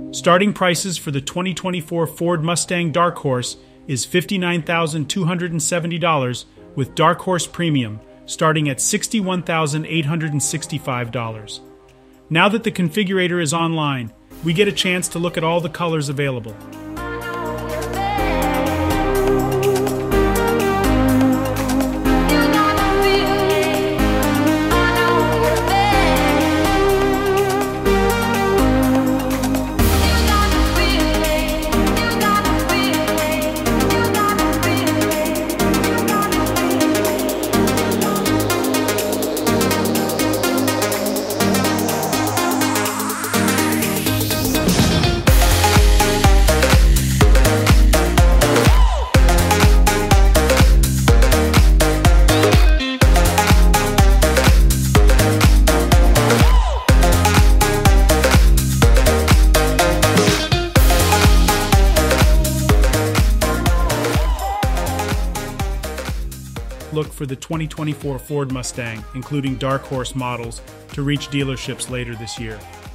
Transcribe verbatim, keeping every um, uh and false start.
Starting prices for the twenty twenty-four Ford Mustang Dark Horse is fifty-nine thousand two hundred seventy dollars with Dark Horse Premium starting at sixty-one thousand eight hundred sixty-five dollars. Now that the configurator is online, we get a chance to look at all the colors available. Look for the twenty twenty-four Ford Mustang, including Dark Horse models, to reach dealerships later this year.